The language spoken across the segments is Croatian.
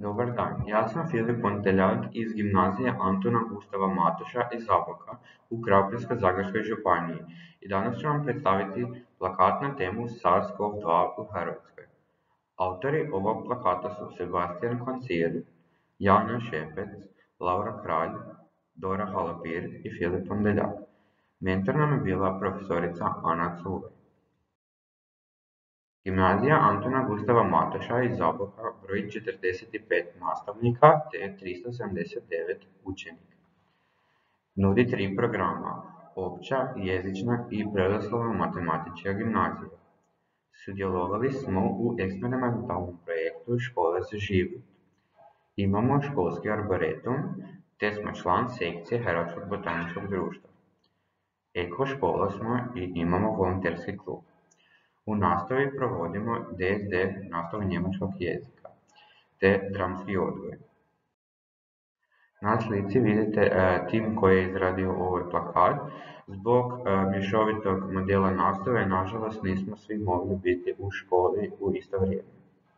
Dobar dan, ja sam Filip Ponteljak iz gimnazije Antuna Gustava Matoša iz Zaboka u Krapinsko-zagorskoj županiji i danas ću vam predstaviti plakat na temu SARS-CoV-2 u Hrvatskoj. Autori ovog plakata su Sebastian Koncir, Jana Šepec, Laura Kralj, Dora Halapir i Filip Ponteljak. Mentor nam je bila profesorica Ana Culej. Gimnazija Antuna Gustava Matoša iz Zaboka broji 45 nastavnika te 379 učenika. Nudi 3 programa: opća, jezična i prirodoslovno matematička gimnazija. Sudjelovali smo u eksperimentalnom projektu Škola za život. Imamo školski arboretum te smo član sekcije Hrvatskog botaničkog društva. Eko škola smo i imamo volonterski klub. U nastavi provodimo DSD nastavu njemačkog jezika te dramski odgoj. Na slici vidite tim koji je izradio ovaj plakat. Zbog mješovitog modela nastave, nažalost, nismo svi mogli biti u školi u isto vrijeme.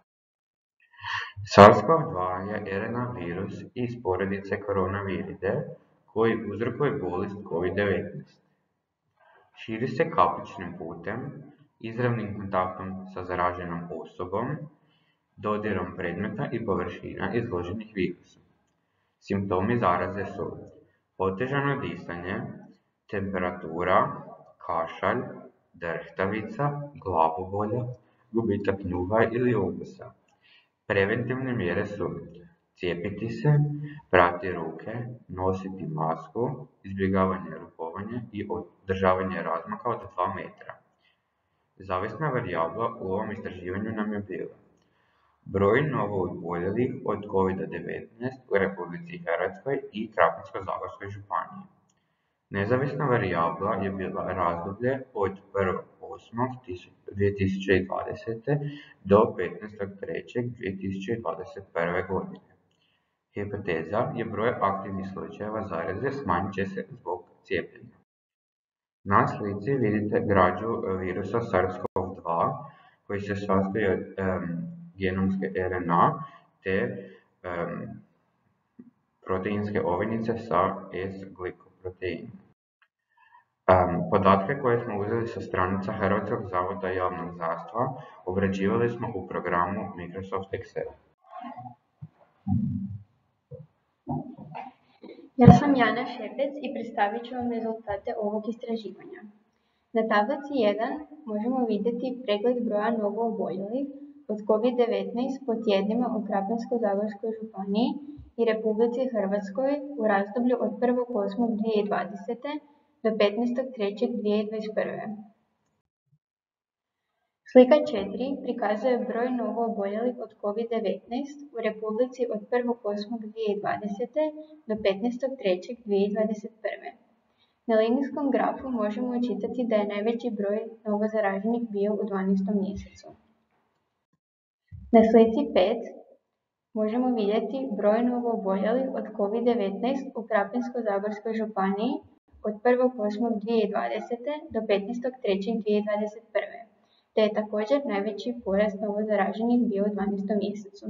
SARS-CoV-2 je RNA virus iz porodice koronaviride koji uzrokuje bolest COVID-19. Širi se kapličnim putem, izravnim kontaktom sa zaraženom osobom, dodirom predmeta i površina izloženih virusu. Simptomi zaraze su otežano disanje, temperatura, kašalj, drhtavica, glavobolja, gubitak njuha ili ukusa. Preventivne mjere su cijepiti se, prati ruke, nositi masku, izbjegavanje rukovanja i održavanje razmaka od 2 metra. Zavisna varijabla u ovom istraživanju nam je bila broj novooboljelih od COVID-19 u Republici Hrvatskoj i Krapinsko-zagorskoj županiji. Nezavisna varijabla je bila razdoblje od 1.8.2020. do 15.3.2021. godine. Hipoteza je broj aktivnih slučajeva zaraze smanjit će se zbog cijepljenja. Na slici vidite građu virusa SARS-CoV-2 koji se sastoji od genomske RNA te proteinske ovojnice sa S-glikoproteinom. Podatke koje smo uzeli sa stranica Hrvatskog zavoda javnog zdravstva obrađivali smo u programu Microsoft Excel. Ja sam Jana Šepec i predstavit ću vam rezultate ovog istraživanja. Na tablici 1 možemo vidjeti pregled broja novooboljelih od COVID-19 po tjednima u Krapinsko-zagorskoj županiji i Republici Hrvatskoj u razdoblju od 1.8.2020. do 15.3.2021. Slika 4 prikazuje broj novooboljelih od COVID-19 u Republici od 1.8.2020. do 15.3.2021. Na linijskom grafu možemo učitati da je najveći broj novozaraženih bio u 12. mjesecu. Na slici 5 možemo vidjeti broj novooboljelih od COVID-19 u Krapinsko-zagorskoj županiji od 1.8.2020. do 15.3.2021. te je također najveći porast novozaraženih bio u 12. mjesecu.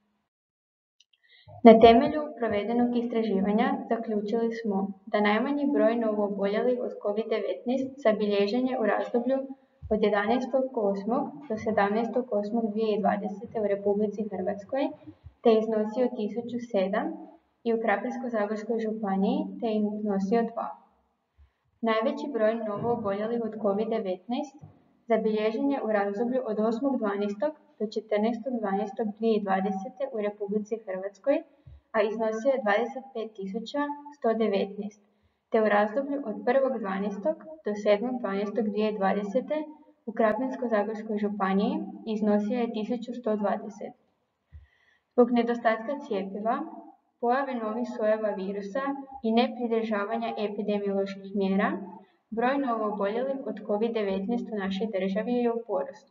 Na temelju provedenog istraživanja zaključili smo da najmanji broj novooboljelih od COVID-19 zabilježen je u razdoblju od 11.8. do 17.8.2020. u Republici Hrvatskoj te je iznosio 1007 i u Krapinsko-zagorskoj županiji te je iznosio 2. Najveći broj novooboljelih od COVID-19 zabilježen je u razdoblju od 8.12. do 14.12.2020. u Republici Hrvatskoj, a iznosio je 25.119, te u razdoblju od 1.12. do 7.12.2020. u Krapinsko-zagorskoj županiji iznosio je 1.120. Zbog nedostatka cjepiva, pojave novih sojeva virusa i nepridržavanja epidemioloških mjera, broj novooboljelih od COVID-19 u našoj državi je u porastu.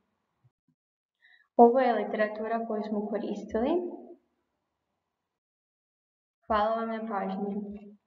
Ovo je literatura koju smo koristili. Hvala vam na pažnji.